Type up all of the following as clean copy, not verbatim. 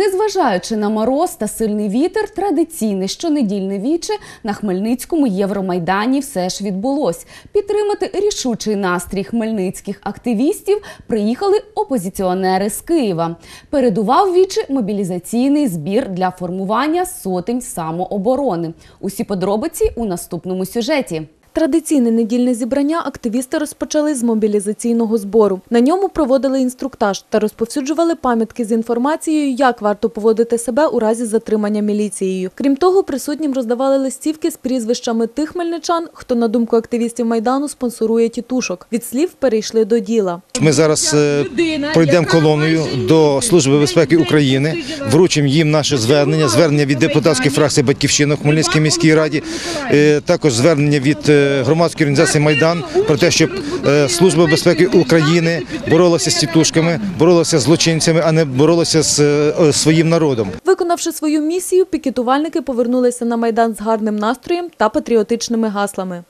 Незважаючи на мороз та сильний вітер, традиційне щонедільне віче на Хмельницькому Євромайдані все ж відбулось. Підтримати рішучий настрій хмельницьких активістів приїхали опозиціонери з Києва. Передував віче мобілізаційний збір для формування сотень самооборони. Усі подробиці у наступному сюжеті. Традиційне недільне зібрання активісти розпочали з мобілізаційного збору. На ньому проводили інструктаж та розповсюджували пам'ятки з інформацією, як варто поводити себе у разі затримання міліцією. Крім того, присутнім роздавали листівки з прізвищами тих хмельничан, хто, на думку активістів Майдану, спонсорує тітушок. Від слів перейшли до діла. Ми зараз пройдемо колоною до Служби безпеки України, вручимо їм наше звернення від депутатської фракції «Батьківщина» в Хмельницькій міській раді, також звернення від громадської організації «Майдан» про те, щоб Служба безпеки України боролася з тітушками, боролася з злочинцями, а не боролася з своїм народом. Виконавши свою місію, пікетувальники повернулися на Майдан з гарним настроєм та патріотичними гаслами.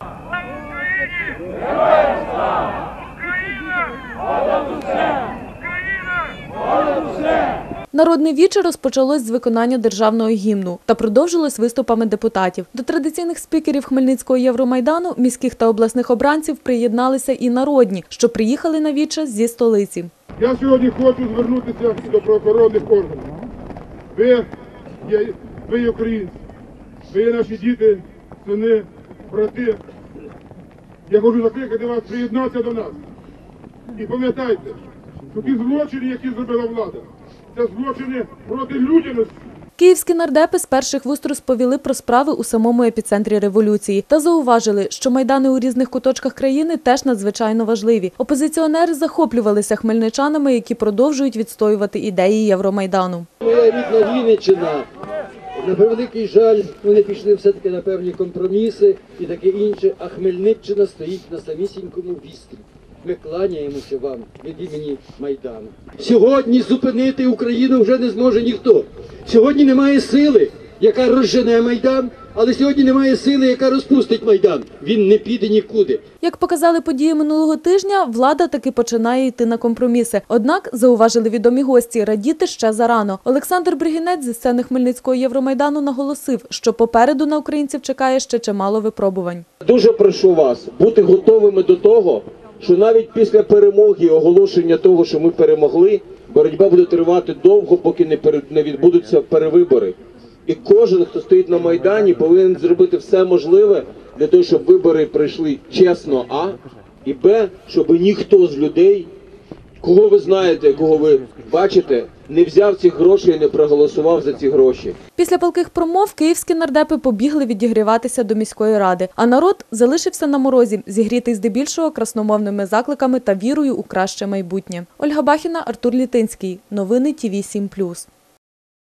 Народне віче розпочалось з виконання державного гімну та продовжилось виступами депутатів. До традиційних спікерів Хмельницького Євромайдану, міських та обласних обранців приєдналися і народні, що приїхали на віче зі столиці. Я сьогодні хочу звернутися до правоохоронних органів. Ви є українці, ви є наші діти, сини, брати. Я хочу закликати вас приєднатися до нас. І пам'ятайте, що ті злочини, які зробила влада, це злочини проти людяності. Київські нардепи з перших вуст розповіли про справи у самому епіцентрі революції та зауважили, що майдани у різних куточках країни теж надзвичайно важливі. Опозиціонери захоплювалися хмельничанами, які продовжують відстоювати ідеї Євромайдану. Моя рідна Вінниччина, на превеликий жаль, вони пішли все-таки на певні компроміси і таке інше, а Хмельниччина стоїть на самісінькому вістрі. Ми кланяємося вам від імені Майдану. Сьогодні зупинити Україну вже не зможе ніхто. Сьогодні немає сили, яка розжене Майдан, але сьогодні немає сили, яка розпустить Майдан. Він не піде нікуди. Як показали події минулого тижня, влада таки починає йти на компроміси. Однак, зауважили відомі гості, радіти ще зарано. Олександр Бригінець зі сцени Хмельницького Євромайдану наголосив, що попереду на українців чекає ще чимало випробувань. Дуже прошу вас бути готовими до того, що навіть після перемоги, оголошення того, що ми перемогли, боротьба буде тривати довго, поки не відбудуться перевибори. І кожен, хто стоїть на Майдані, повинен зробити все можливе для того, щоб вибори пройшли чесно, а, і б, щоб ніхто з людей, кого ви знаєте, кого ви бачите, не взяв ці гроші і не проголосував за ці гроші. Після палких промов київські нардепи побігли відігріватися до міської ради, а народ залишився на морозі, зігрітий здебільшого красномовними закликами та вірою у краще майбутнє. Ольга Бахіна, Артур Літинський. Новини ТІВІ 7+.